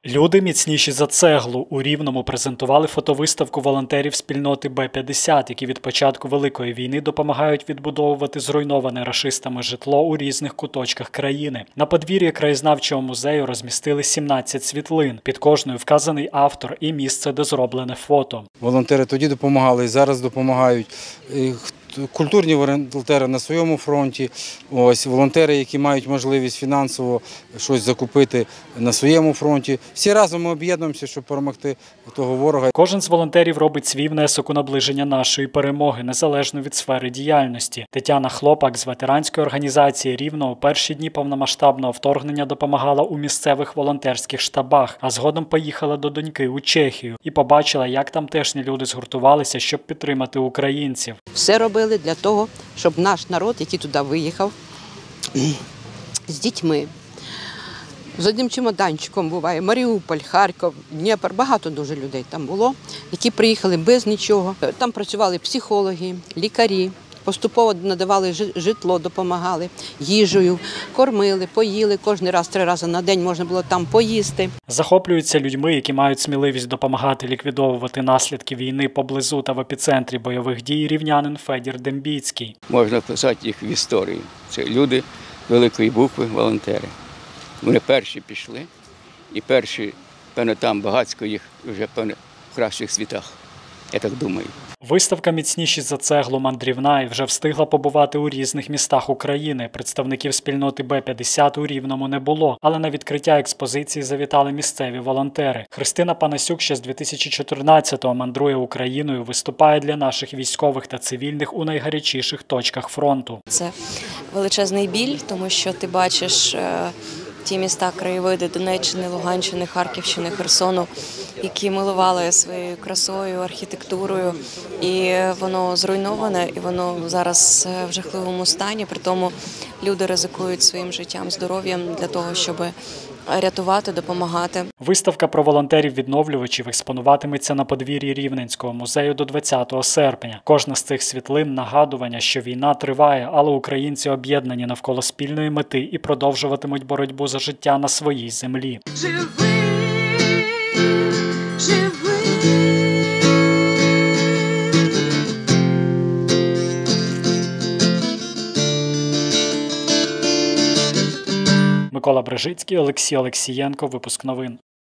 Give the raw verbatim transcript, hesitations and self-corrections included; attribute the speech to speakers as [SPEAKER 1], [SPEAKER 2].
[SPEAKER 1] Люди міцніші за цеглу. У Рівному презентували фотовиставку волонтерів спільноти Б п'ятдесят, які від початку Великої війни допомагають відбудовувати зруйноване рашистами житло у різних куточках країни. На подвір'ї краєзнавчого музею розмістили сімнадцять світлин. Під кожною вказаний автор і місце, де зроблене фото.
[SPEAKER 2] Волонтери тоді допомагали і зараз допомагають. Культурні волонтери на своєму фронті, ось волонтери, які мають можливість фінансово щось закупити на своєму фронті. Всі разом ми об'єднуємося, щоб перемогти того ворога.
[SPEAKER 1] Кожен з волонтерів робить свій внесок у наближення нашої перемоги, незалежно від сфери діяльності. Тетяна Хлопак з ветеранської організації Рівно у перші дні повномасштабного вторгнення допомагала у місцевих волонтерських штабах, а згодом поїхала до доньки у Чехію і побачила, як тамтешні люди згуртувалися, щоб підтримати українців.
[SPEAKER 3] Все робили для того, щоб наш народ, який туди виїхав, з дітьми, з одним чемоданчиком буває, Маріуполь, Харків, Дніпро, багато дуже людей там було, які приїхали без нічого. Там працювали психологи, лікарі, поступово надавали житло, допомагали, їжею, кормили, поїли, кожен раз, три рази на день можна було там поїсти.
[SPEAKER 1] Захоплюються людьми, які мають сміливість допомагати ліквідовувати наслідки війни поблизу та в епіцентрі бойових дій рівнянин Федір Дембіцький.
[SPEAKER 4] Можна вписати їх в історію. Це люди великої букви, волонтери. Вони перші пішли і перші, певно, там багатько їх вже, певно, в кращих світах, я так думаю.
[SPEAKER 1] Виставка «Міцніші за цеглу» мандрівна і вже встигла побувати у різних містах України. Представників спільноти Б п'ятдесят у Рівному не було, але на відкриття експозиції завітали місцеві волонтери. Христина Панасюк ще з дві тисячі чотирнадцятого мандрує Україною, виступає для наших військових та цивільних у найгарячіших точках фронту.
[SPEAKER 5] Це величезний біль, тому що ти бачиш ті міста, краєвиди Донеччини, Луганщини, Харківщини, Херсону, які милували своєю красою, архітектурою, і воно зруйноване, і воно зараз в жахливому стані, при тому люди ризикують своїм життям, здоров'ям для того, щоб рятувати, допомагати.
[SPEAKER 1] Виставка про волонтерів-відновлювачів експонуватиметься на подвір'ї Рівненського музею до двадцятого серпня. Кожна з цих світлин – нагадування, що війна триває, але українці об'єднані навколо спільної мети і продовжуватимуть боротьбу за життя на своїй землі.
[SPEAKER 6] Живи, живи.
[SPEAKER 1] Микола Брижицький, Олексій Олексієнко. Випуск новин.